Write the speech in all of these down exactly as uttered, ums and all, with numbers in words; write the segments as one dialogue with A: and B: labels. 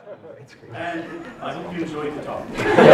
A: And I hope you enjoyed the talk.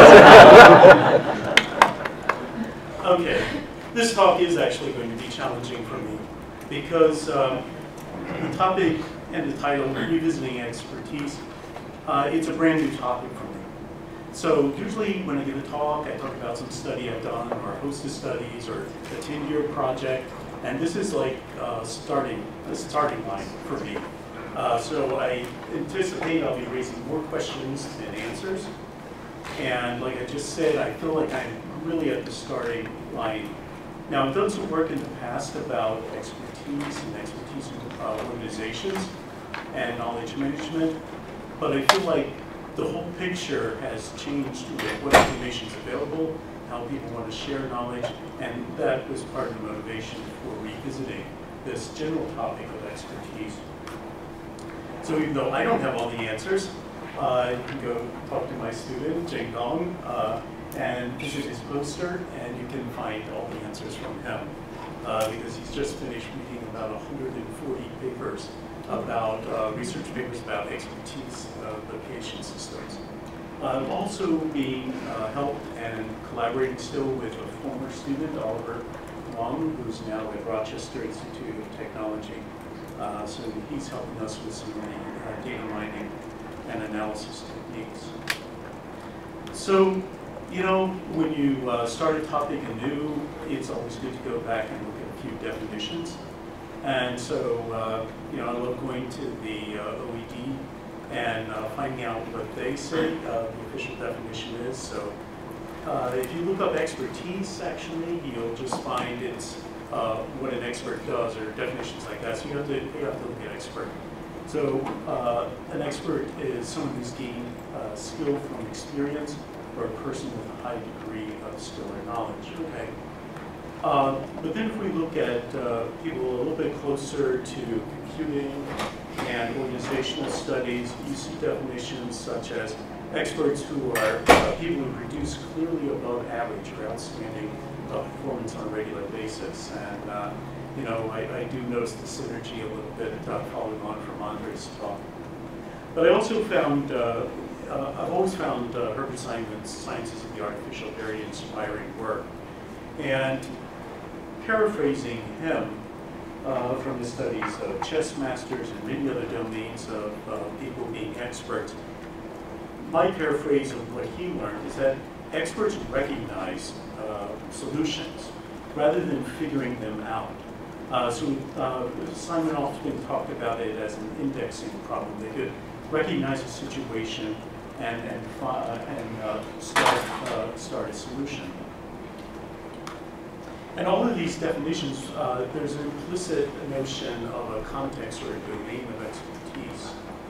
A: Okay, this talk is actually going to be challenging for me because um, the topic and the title, Revisiting Expertise, uh, it's a brand new topic for me. So usually when I give a talk, I talk about some study I've done or a host of studies or a ten-year project, and this is like uh, starting, a starting line for me. Uh, so I anticipate I'll be raising more questions than answers. And like I just said, I feel like I'm really at the starting line. Now, I've done some work in the past about expertise and expertise in uh, organizations and knowledge management, but I feel like the whole picture has changed with what information is available, how people want to share knowledge, and that was part of the motivation for revisiting this general topic of expertise. So even though I don't have all the answers, uh, you can go talk to my student, Jing Dong, uh, and visit his poster, and you can find all the answers from him, uh, because he's just finished reading about one hundred forty papers about uh, research papers about expertise uh, location systems. I'm also being uh, helped and collaborating still with a former student, Oliver Wong, who's now at Rochester Institute of Technology. Uh, so he's helping us with some uh, data mining and analysis techniques. So, you know, when you uh, start a topic anew, it's always good to go back and look at a few definitions. And so, uh, you know, I love going to the uh, O E D and uh, finding out what they say uh, the official definition is. So uh, if you look up expertise, actually, you'll just find it's uh, what an expert does or definitions like that. So you have to, you have to look at expert. So uh, an expert is someone who's gained uh, skill from experience or a person with a high degree of skill or knowledge. Okay. Uh, but then if we look at uh, people a little bit closer to computing and organizational studies, you see definitions such as experts who are uh, people who produce clearly above average or outstanding uh, performance on a regular basis. And uh, you know, I, I do notice the synergy a little bit uh, following on from Andre's talk. But I also found, uh, uh, I've always found uh, Herbert Simon's Sciences of the Artificial very inspiring work. And paraphrasing him uh, from the studies of chess masters and many other domains of uh, people being experts, my paraphrase of what he learned is that experts recognize uh, solutions rather than figuring them out. Uh, so uh, Simon often talked about it as an indexing problem. They could recognize a situation and, and, uh, and uh, start, uh, start a solution. And all of these definitions, uh, there's an implicit notion of a context or a domain of expertise.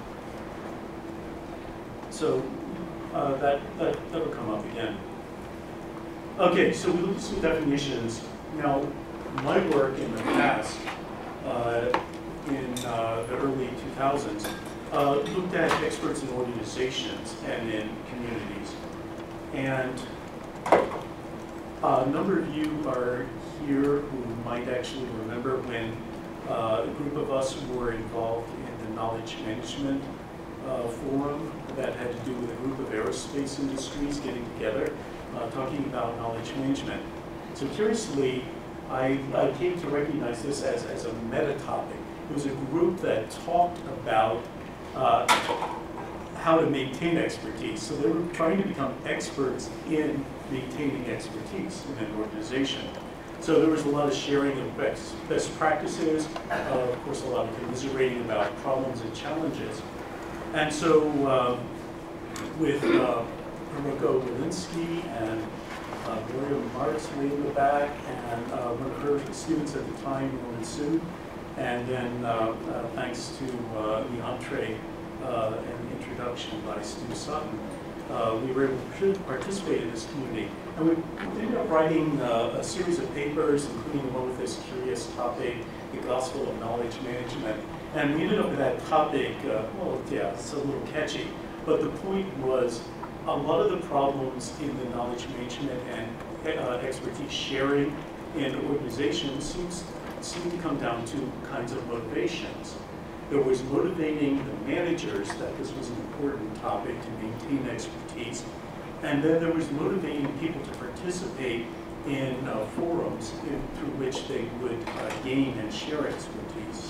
A: So uh, that, that, that'll come up again. Okay, so we look at some definitions. Now, my work in the past, uh, in uh, the early two thousands, uh, looked at experts in organizations and in communities. And Uh, a number of you are here who might actually remember when uh, a group of us were involved in the knowledge management uh, forum that had to do with a group of aerospace industries getting together, uh, talking about knowledge management. So curiously, I, I came to recognize this as, as a meta-topic. It was a group that talked about uh, how to maintain expertise. So they were trying to become experts in maintaining expertise in an organization. So there was a lot of sharing of best, best practices, uh, of course a lot of commiserating about problems and challenges. And so uh, with uh, Haruko Walensky and uh, Gloria Martz way in the back, and uh, one of her students at the time, Norman Su, and then uh, uh, thanks to uh, the entree uh, and introduction by Stu Sutton, Uh, we were able to participate in this community. And we ended up writing uh, a series of papers, including one with this curious topic, the gospel of knowledge management. And we ended up with that topic, uh, well, yeah, it's a little catchy, but the point was a lot of the problems in the knowledge management and uh, expertise sharing in organizations seems, seem to come down to kinds of motivations. There was motivating the managers that this was an important topic to maintain expertise. And then there was motivating people to participate in uh, forums in, through which they would uh, gain and share expertise.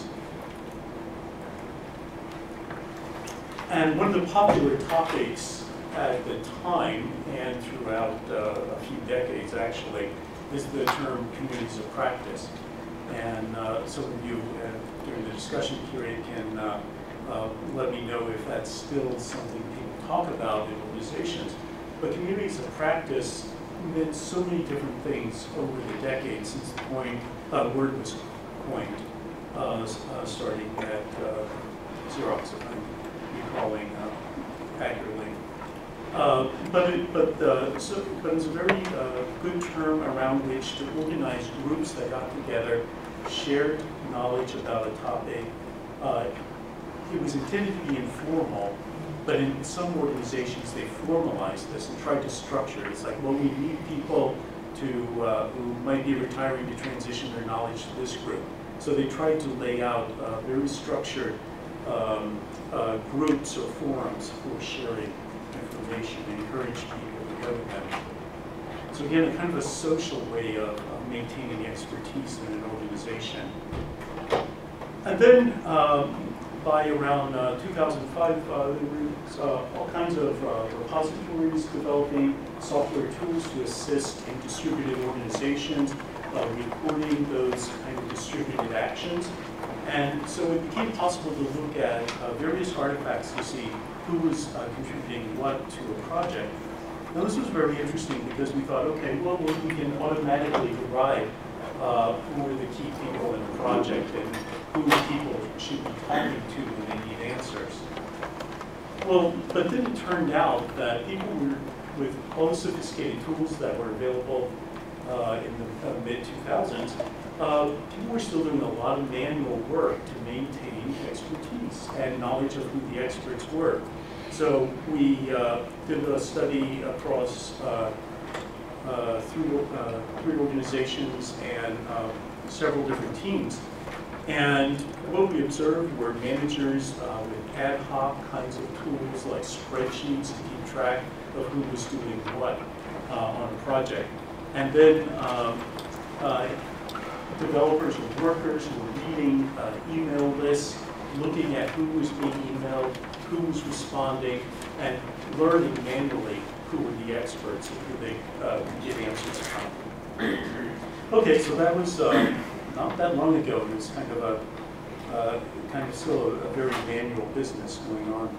A: And one of the popular topics at the time and throughout uh, a few decades actually is the term communities of practice. And uh, some of you uh, during the discussion period can uh, uh, let me know if that's still something people talk about in organizations. But communities of practice meant so many different things over the decades since the point, uh, word was coined, uh, uh, starting at uh, Xerox, if I'm recalling uh, accurately. Uh, but it, but, uh, so, but it was a very uh, good term around which to organize groups that got together, shared knowledge about a topic. Uh, it was intended to be informal, but in some organizations they formalized this and tried to structure it. It's like, well, we need people to uh, who might be retiring to transition their knowledge to this group. So they tried to lay out uh, very structured um, uh, groups or forums for sharing information and encourage people to go to them. So again, a kind of a social way of, of maintaining expertise in an organization. And then um, by around uh, two thousand five, uh, there was uh, all kinds of uh, repositories developing software tools to assist in distributed organizations, uh, recording those kind of distributed actions. And so it became possible to look at uh, various artifacts to see who was uh, contributing what to a project. Now this was very interesting because we thought, okay, well, we can automatically derive uh, who are the key people in the project and who people should be talking to when they need answers. Well, but then it turned out that people were, with all the sophisticated tools that were available uh, in the uh, mid two thousands, uh, people were still doing a lot of manual work to maintain expertise and knowledge of who the experts were. So we uh, did a study across uh, uh, three, uh, three organizations and uh, several different teams. And what we observed were managers uh, with ad hoc kinds of tools like spreadsheets to keep track of who was doing what uh, on a project. And then um, uh, developers or workers who were reading uh, email lists, looking at who was being emailed, who was responding, and learning manually who were the experts and who they uh, could give answers from. Okay, so that was uh, not that long ago. It was kind of a uh, kind of still a, a very manual business going on.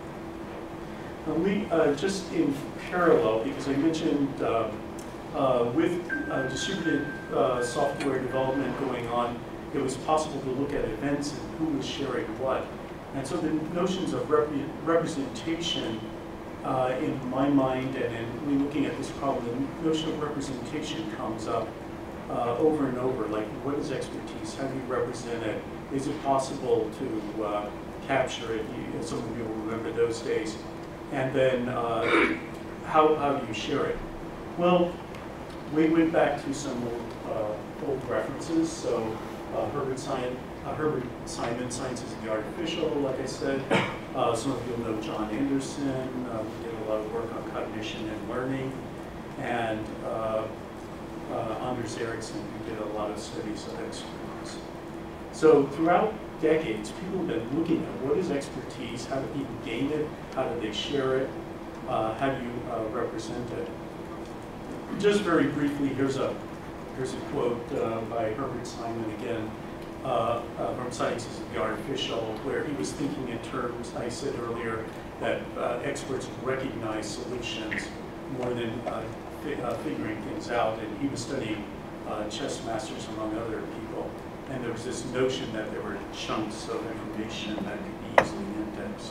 A: And we uh, just in parallel, because I mentioned uh, uh, with uh, distributed uh, software development going on, it was possible to look at events and who was sharing what. And so the notions of rep representation, uh, in my mind, and in me looking at this problem, the notion of representation comes up uh, over and over. Like, what is expertise? How do you represent it? Is it possible to uh, capture it? You, some of you will remember those days. And then, uh, how, how do you share it? Well, we went back to some old, uh, old references. So uh, Herbert Simon, uh, Herbert Simon, Science is the Artificial, like I said. Uh, some of you will know John Anderson, uh, who did a lot of work on cognition and learning. And uh, uh, Anders Ericsson, who did a lot of studies of expertise. So throughout decades, people have been looking at what is expertise, how do people gain it, how do they share it, uh, how do you uh, represent it. Just very briefly, here's a, here's a quote uh, by Herbert Simon again, uh, uh, from Science is the Artificial, where he was thinking in terms, I said earlier, that uh, experts recognize solutions more than uh, fi uh, figuring things out, and he was studying uh, chess masters among other people. And there was this notion that there were chunks of information that could be easily indexed.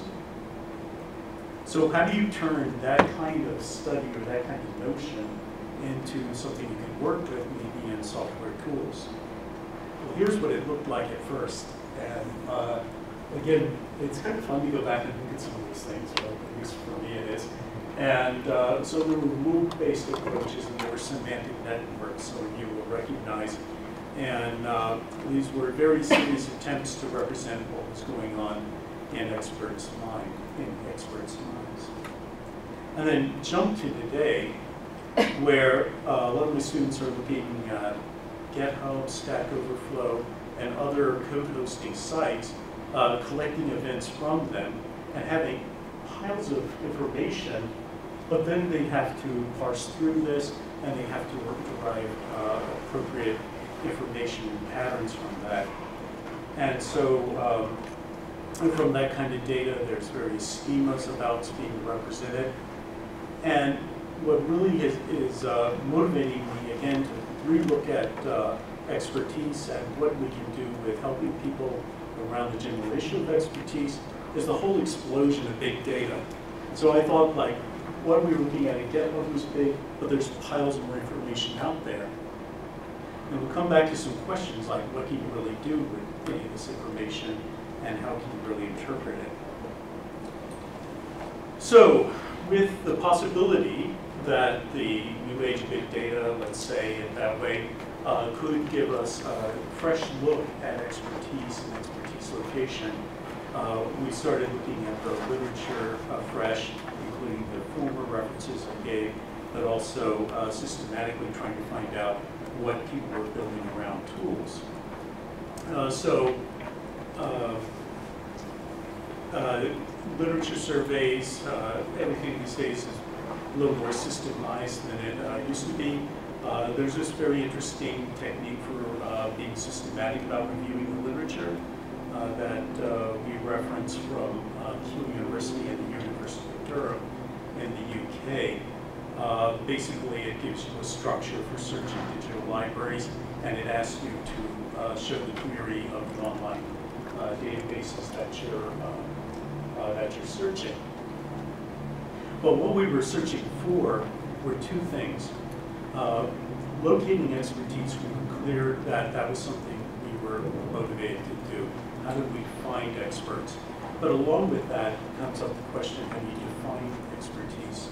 A: So how do you turn that kind of study or that kind of notion into something you can work with, maybe in software tools? Well, here's what it looked like at first. And uh, again, it's kind of fun to go back and look at some of these things, but at least for me it is. And uh, so there were rule-based approaches and there were semantic networks, so you will recognize And uh, these were very serious attempts to represent what was going on in experts' mind, in experts' minds. And then jump to today, where uh, a lot of my students are looking at GitHub, Stack Overflow, and other code hosting sites, uh, collecting events from them, and having piles of information, but then they have to parse through this, and they have to work derive uh, appropriate information and patterns from that. And so um, from that kind of data, there's various schemas about what's being represented. And what really is, is uh, motivating me, again, to relook at uh, expertise and what we can do with helping people around the generation of expertise is the whole explosion of big data. So I thought, like, what we're looking at at GitHub was big, but there's piles of more information out there. And we'll come back to some questions like, what can you really do with any of this information, and how can you really interpret it? So, with the possibility that the new age of big data, let's say it that way, uh, could give us a fresh look at expertise and expertise location, uh, we started looking at the literature afresh, including the former references I gave, but also uh, systematically trying to find out what people were building around tools. Uh, so, uh, uh, literature surveys, uh, everything these days is a little more systemized than it uh, used to be. Uh, there's this very interesting technique for uh, being systematic about reviewing the literature uh, that uh, we reference from uh, Keele University and the University of Durham in the U K. Uh, basically, it gives you a structure for searching digital libraries, and it asks you to uh, show the query of the online uh, databases that you're uh, uh, that you're searching. But what we were searching for were two things. Uh, locating expertise, we were clear that that was something we were motivated to do. How did we find experts? But along with that comes up the question, how do you define expertise?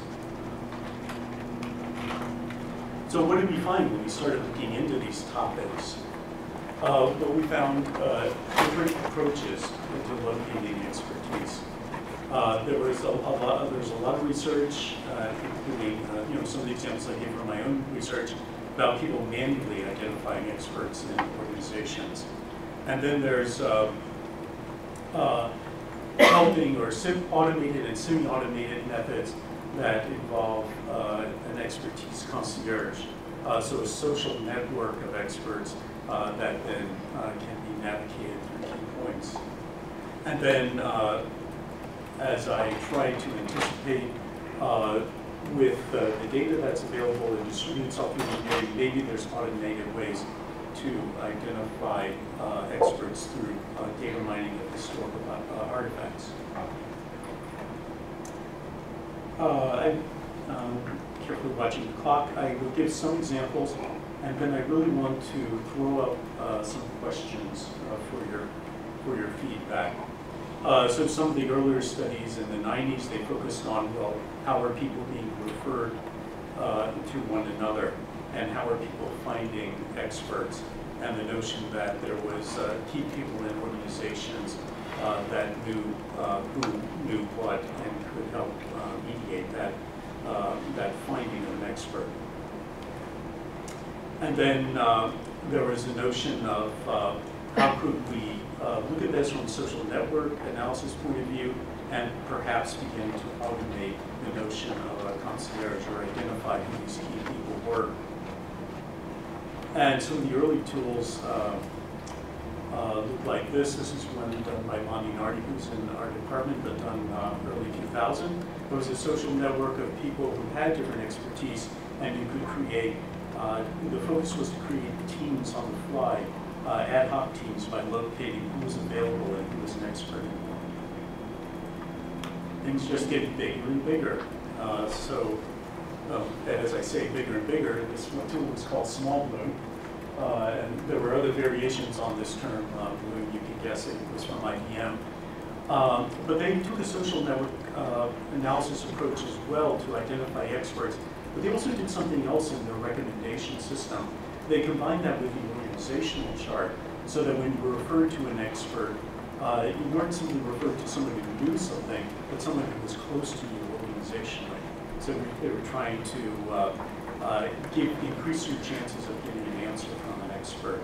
A: So what did we find when we started looking into these topics? Uh, well, we found uh, different approaches to locating expertise. Uh, there was a, a lot. There was a lot of research, uh, including uh, you know some of the examples I gave from my own research about people manually identifying experts in organizations, and then there's uh, uh, helping or sim automated and semi-automated methods that involve uh, an expertise concierge, uh, so a social network of experts uh, that then uh, can be navigated through key points, and then. Uh, As I try to anticipate uh, with uh, the data that's available in distributed software engineering, maybe there's automated ways to identify uh, experts through uh, data mining of historical uh, artifacts. Uh, I'm um, carefully watching the clock. I will give some examples, and then I really want to throw up uh, some questions uh, for your for your feedback. Uh, so some of the earlier studies in the nineties, they focused on, well, how are people being referred uh, to one another, and how are people finding experts, and the notion that there was uh, key people in organizations uh, that knew uh, who knew what and could help uh, mediate that, uh, that finding of an expert. And then uh, there was a notion of uh, how could we uh, look at this from a social network analysis point of view, and perhaps begin to automate the notion of a concierge or identify who these key people were. And some of the early tools uh, uh, look like this. This is one done by Lonnie Nardi, who's in our department, but done uh, early two thousand. It was a social network of people who had different expertise, and you could create, uh, the focus was to create teams on the fly. Uh, ad hoc teams by locating who was available and who was an expert. Things just get bigger and bigger. Uh, so, um, as I say, bigger and bigger, this tool was called Small Bloom. Uh, and there were other variations on this term, uh, Bloom, you can guess it, it was from I B M. Um, but they took a social network uh, analysis approach as well to identify experts. But they also did something else in their recommendation system. they combined that with the organizational chart so that when you were referred to an expert, uh, you weren't simply referred to somebody who knew something, but someone who was close to you organizationally. So they were trying to uh, uh, give, increase your chances of getting an answer from an expert.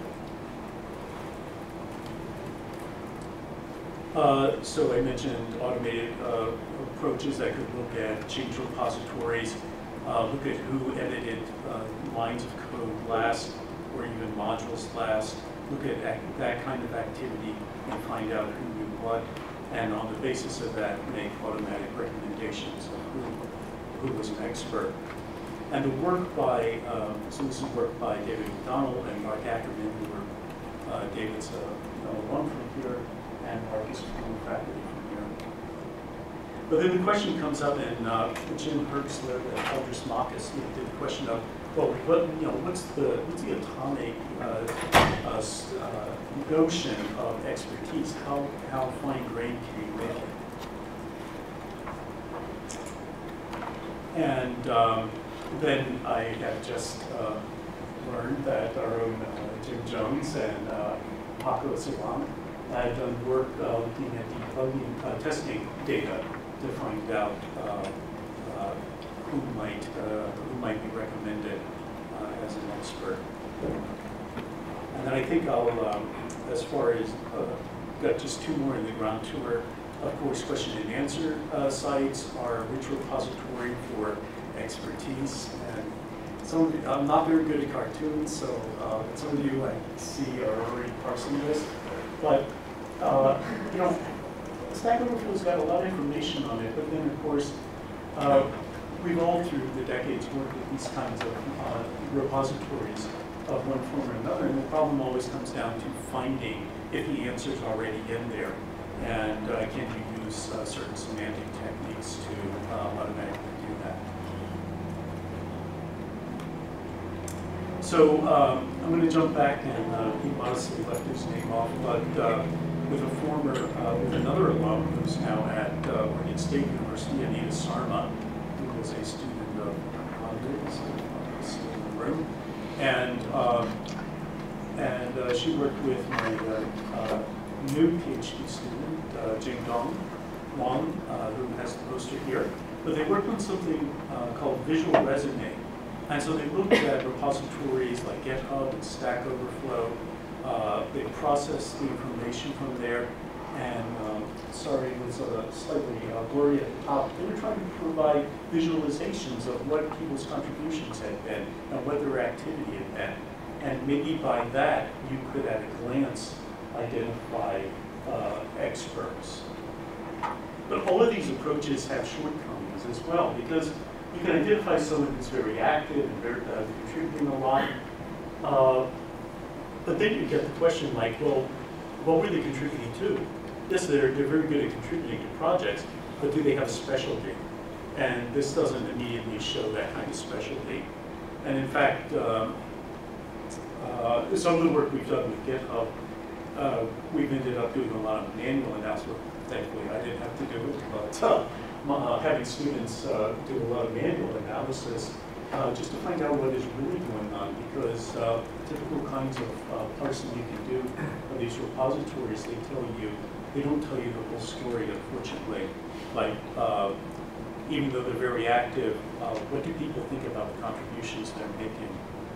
A: Uh, so I mentioned automated uh, approaches that could look at change repositories, uh, look at who edited uh, lines of code last, or even modules last, look at act that kind of activity and find out who knew what, and on the basis of that, make automatic recommendations of who, who was an expert. And the work by, um, so this is work by David McDonald and Mark Ackerman, who were, uh, David's uh, alum from here, and Mark is from faculty from here. But then the question comes up, and uh, Jim Hertzler and Eldris Marcus did the question of, well, what, you know, what's the what's the atomic uh, uh, uh, notion of expertise? How how fine grained can you make it? And um, then I have just uh, learned that our own uh, Jim Jones and uh, Paco Celan had done work uh, looking at debugging, uh, testing data to find out uh, uh, who might uh, who might be recommended uh, as an expert. And then I think I'll, um, as far as uh, got just two more in the ground tour. Of course, question and answer uh, sites are a rich repository for expertise. And some of you, I'm not very good at cartoons, so uh, some of you I see are already parsing this. But uh, you know, Stack Overflow's got a lot of information on it, but then of course, uh, we've all through the decades worked with these kinds of uh, repositories of one form or another, and the problem always comes down to finding if the answer's already in there, and uh, can you use uh, certain semantic techniques to uh, automatically do that. So um, I'm going to jump back, and uh, he modestly left his name off, but uh, with a former, uh, with another alum who's now at uh, Oregon State University, Anita Sarma, who was a student of Andre, still in the room, and um, and uh, she worked with my uh, uh, new PhD student, uh, Jing Dong Wang, uh, who has the poster here. But they worked on something uh, called Visual Resume, and so they looked at repositories like GitHub and Stack Overflow. Uh, they processed the information from there, and um, sorry, it was uh, slightly uh, blurry at the top. They were trying to provide visualizations of what people's contributions had been and what their activity had been. And maybe by that, you could at a glance identify uh, experts. But all of these approaches have shortcomings as well, because you can identify someone who's very active and very, uh, contributing a lot. Uh, But then you get the question like, well, what were they contributing to? Yes, they're, they're very good at contributing to projects, but do they have a specialty? And this doesn't immediately show that kind of specialty. And in fact, um, uh, some of the work we've done with GitHub, uh, we've ended up doing a lot of manual analysis. Thankfully, I didn't have to do it, but uh, uh, having students uh, do a lot of manual analysis Uh, just to find out what is really going on, because uh, typical kinds of uh, parsing you can do of these repositories, they tell you, they don't tell you the whole story, unfortunately. Like, uh, even though they're very active, uh, what do people think about the contributions they're making?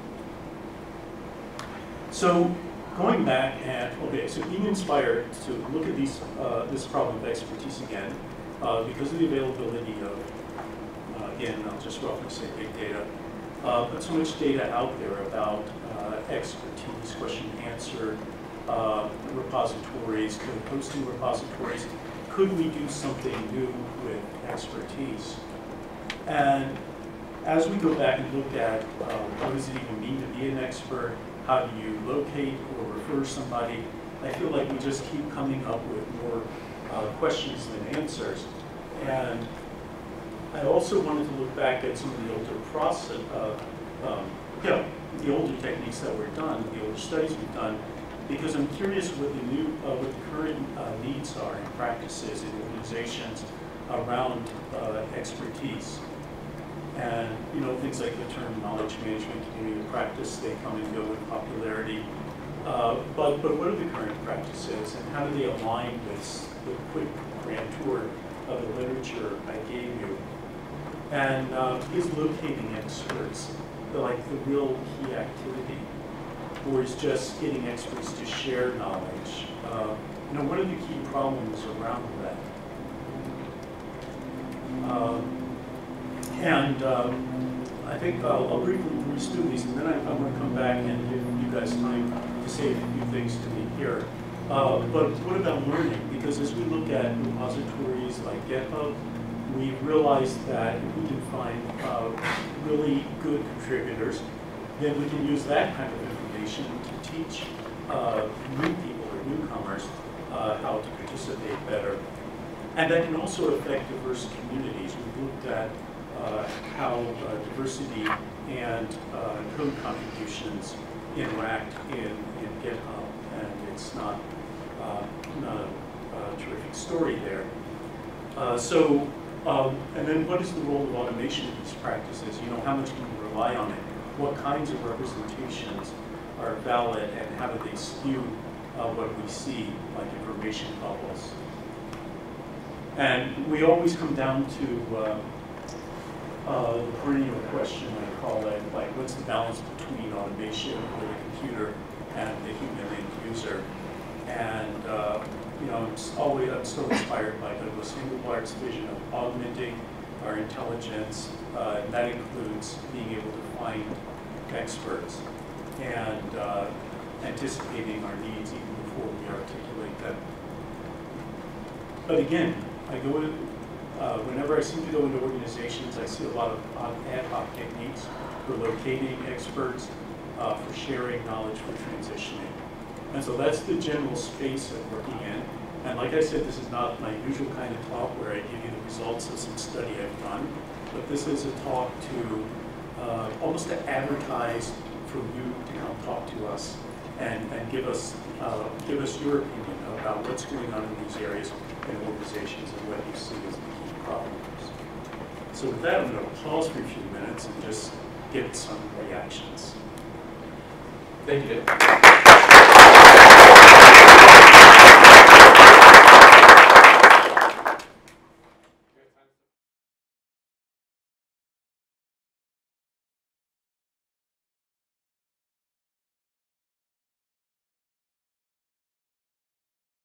A: So, going back and, okay, so being inspired to look at these, uh, this problem of expertise again, uh, because of the availability of again, I'll just roughly say big data, uh, but so much data out there about uh, expertise, question and answer, uh, repositories, code posting repositories. Could we do something new with expertise? And as we go back and look at uh, what does it even mean to be an expert, how do you locate or refer somebody, I feel like we just keep coming up with more uh, questions than answers. And I also wanted to look back at some of the older process, uh, um, yeah, the older techniques that were done, the older studies we've done, because I'm curious what the new, uh, what the current uh, needs are and practices in organizations around uh, expertise. And, you know, things like the term knowledge management, community practice, they come and go in popularity. Uh, but, but what are the current practices, and how do they align with the quick grand tour of the literature I gave you? And uh, is locating experts like the real key activity, or is just getting experts to share knowledge? Uh, you know, what are the key problems around that? Um, and um, I think I'll, I'll briefly breeze through these, and then I, I'm going to come back and give you guys time to say a few things to me here. Uh, but what about learning? Because as we look at repositories like GitHub, we realized that if we can find uh, really good contributors, then we can use that kind of information to teach uh, new people or newcomers uh, how to participate better. And that can also affect diverse communities. We've looked at uh, how uh, diversity and uh, code contributions interact in, in GitHub, and it's not, uh, not a, a terrific story there. Uh, so, um, and then what is the role of automation in these practices? You know, how much can we rely on it? What kinds of representations are valid, and how do they skew uh, what we see, like information bubbles? And we always come down to uh, uh, the perennial question, I call it, like what's the balance between automation with the computer and the human end user? And uh, you know, I'm always I'm still inspired by Douglas Engelbart's vision of augmenting our intelligence, uh, and that includes being able to find experts and uh, anticipating our needs even before we articulate them. But again, I go to, uh, whenever I seem to go into organizations, I see a lot of ad hoc techniques for locating experts, uh, for sharing knowledge, for transitioning. And so that's the general space I'm working in. And like I said, this is not my usual kind of talk where I give you the results of some study I've done, but this is a talk to, uh, almost to advertise for you to come talk to us and, and give us, uh, give us your opinion about what's going on in these areas in organizations and what you see as the key problems. So with that, I'm going to pause for a few minutes and just get some reactions.
B: Thank you, Dave.